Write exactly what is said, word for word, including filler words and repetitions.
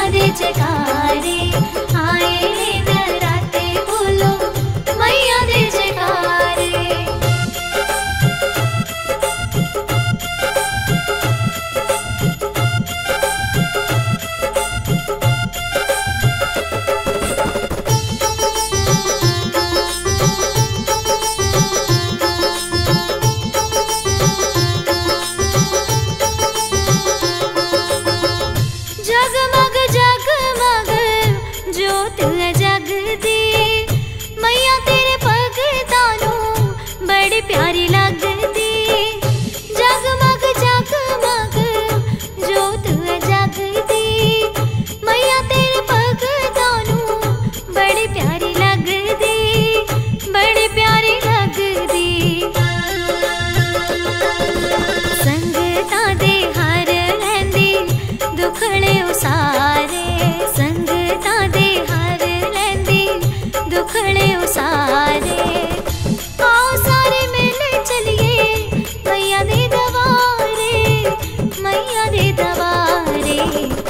दे जयकारे, आए नराते बोलो मैया दे जयकारे। जगमग जगमग जोत जगदी, मैया तेरे भगतां नूं बड़ी प्यारी लगदी। जगमग जगमग जोत जगदी, मैया तेरे भगतां नूं बड़ी प्यारी लगदी, बड़ी प्यारी लगदी। संगतां दे हार लैंदी दुखड़े उसारे, संगतां दे हार लैंदी दुखड़े उसारे। आओ सारे मिल चलिए मैया दे दवारे, मैया दे दवारे।